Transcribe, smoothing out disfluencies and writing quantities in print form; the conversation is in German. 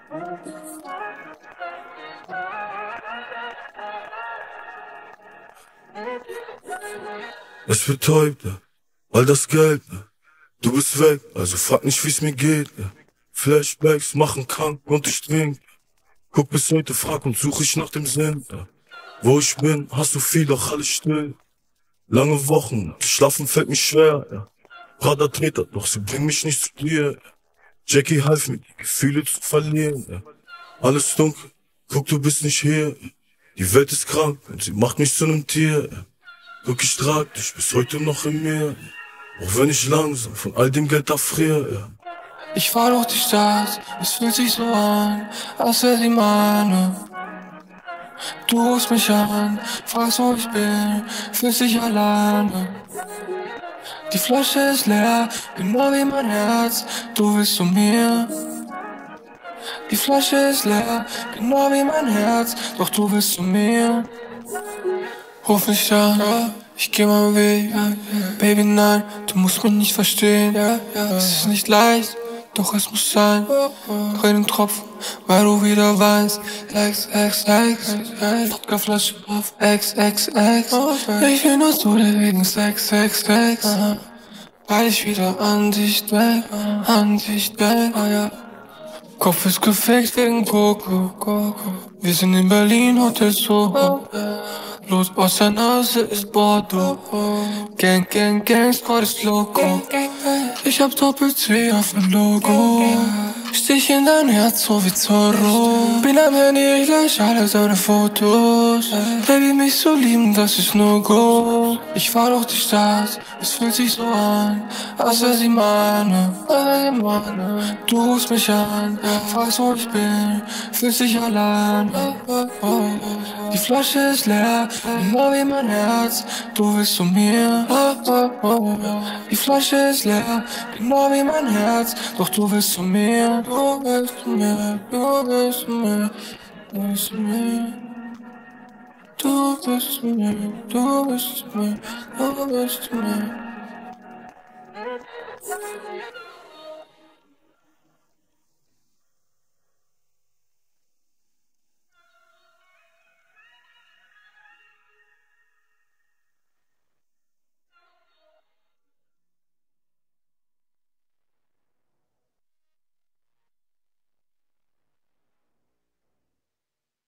Es betäubt, ja. All das Geld, ja. Du bist weg, also frag nicht, wie's mir geht, ja. Flashbacks machen krank und ich trink. Guck bis heute, frag und such ich nach dem Sinn, ja. Wo ich bin, hast du viel, doch alles still. Lange Wochen, schlafen fällt mir schwer, ja. Prada Treter, doch sie bringen mich nicht zu dir, ja. Jackie half mir, die Gefühle zu verlieren, ja. Alles dunkel, guck, du bist nicht hier, ja. Die Welt ist krank und sie macht mich zu nem Tier, ja. Guck, ich trag dich bis heute noch in mir, auch wenn ich langsam von all dem Geld erfriere, ja. Ich fahr durch die Stadt, es fühlt sich so an, als wäre sie meine. Du rufst mich an, fragst, wo ich bin, fühlst dich alleine. Die Flasche ist leer, genau wie mein Herz, du willst zu mir. Die Flasche ist leer, genau wie mein Herz, doch du willst zu mir. Ruf mich an, ich geh meinen Weg, Baby nein, du musst mich nicht verstehen. Es ist nicht leicht, doch es muss sein. Tränen tropfen, weil du wieder weinst. XXX, Wodkaflasche auf XXX. Ich will nur zu dir wegen XXX, weil ich wieder an dich denk, Kopf ist gefixt wegen Coco. Wir sind in Berlin, Hotel Soho. Blut aus der Nase ist Bordeaux. Gang, Squad ist Loco. Ich hab Doppel-C auf dem Logo. Stich in dein Herz, so wie Zorro. Bin am Handy, ich lösch alle deine Fotos. Baby, mich so lieben, das ist No-Go. Ich fahr durch die Stadt, es fühlt sich so an, als wär sie meine. Du rufst mich an, fragst, wo ich bin, fühlst dich allein. Die Flasche ist leer, genau wie mein Herz, du willst zu mir. Die Flasche ist leer, genau wie mein Herz, doch du willst zu mir. Du willst zu mir, du willst zu mir, du willst zu mir. Du willst zu mir, du willst zu mir, du willst zu mir.